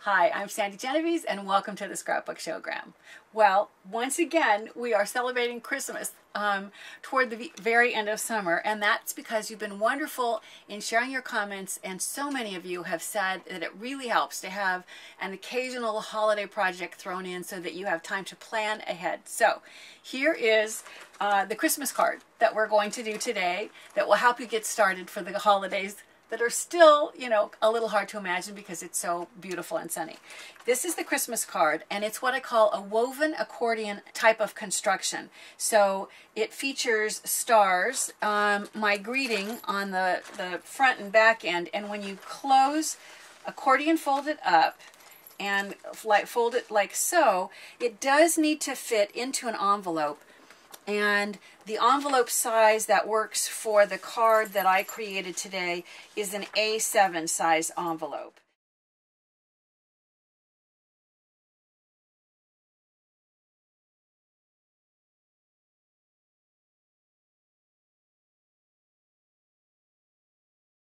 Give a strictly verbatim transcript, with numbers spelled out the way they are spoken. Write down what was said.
Hi, I'm Sandi Genovese and welcome to the Scrapbook Showgram. Well, once again, we are celebrating Christmas um, toward the very end of summer, and that's because you've been wonderful in sharing your comments, and so many of you have said that it really helps to have an occasional holiday project thrown in so that you have time to plan ahead. So here is uh, the Christmas card that we're going to do today that will help you get started for the holidays that are still, you know, a little hard to imagine because it's so beautiful and sunny. This is the Christmas card, and it's what I call a woven accordion type of construction. So it features stars, um, my greeting on the, the front and back end, and when you close, accordion fold it up, and like fold it like so, it does need to fit into an envelope. And the envelope size that works for the card that I created today is an A seven size envelope.